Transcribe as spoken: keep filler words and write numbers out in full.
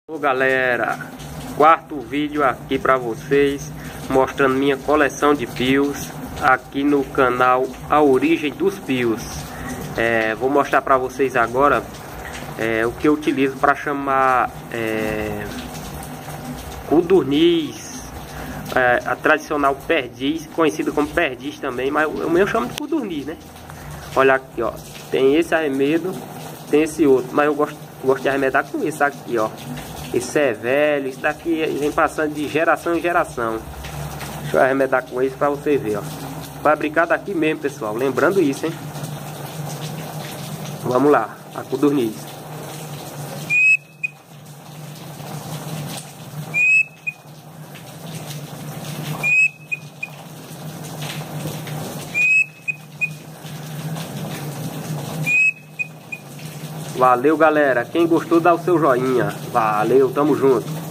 Ô galera, quarto vídeo aqui para vocês, mostrando minha coleção de pios aqui no canal A Origem dos Pios. É, vou mostrar para vocês agora é, o que eu utilizo para chamar é, codorniz, é, a tradicional perdiz, conhecida como perdiz também, mas o meu chamo de codorniz, né? Olha aqui, ó, tem esse arremedo, tem esse outro, mas eu gosto, gosto de arremedar com isso aqui, ó. Esse é velho, isso daqui vem passando de geração em geração. Deixa eu arremedar com isso pra você ver, ó. Fabricado aqui mesmo, pessoal. Lembrando isso, hein? Vamos lá, a codorniz. Valeu, galera. Quem gostou, dá o seu joinha. Valeu, tamo junto.